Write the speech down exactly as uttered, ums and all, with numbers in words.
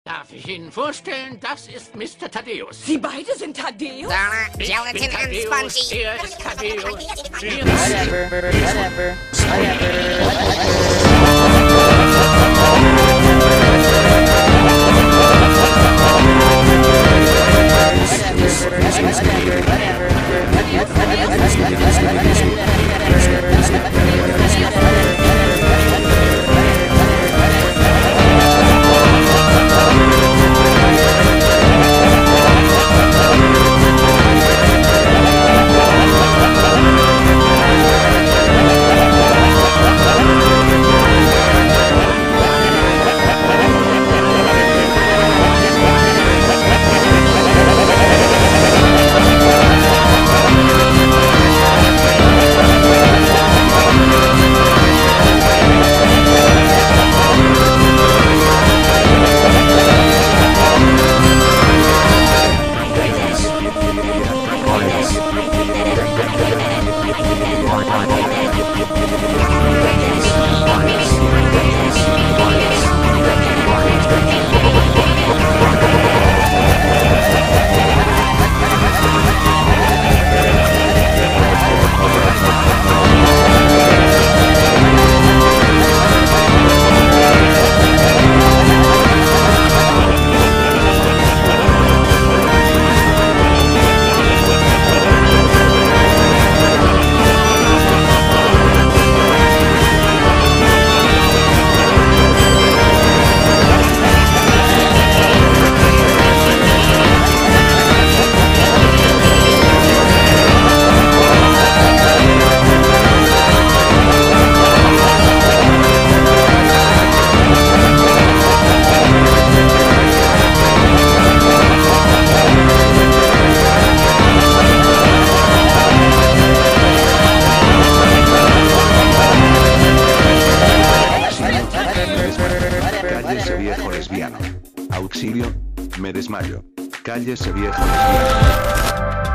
Darf ich Ihnen vorstellen, das ist Mister Thaddeus. Sie beide sind Thaddeus? Donna, Ich Gelatin bin and Thaddeus, Spongy. er ist Thaddeus. Wir Whatever, whatever, Cállese viejo lesbiano. Auxilio, me desmayo. Cállese viejo lesbiano.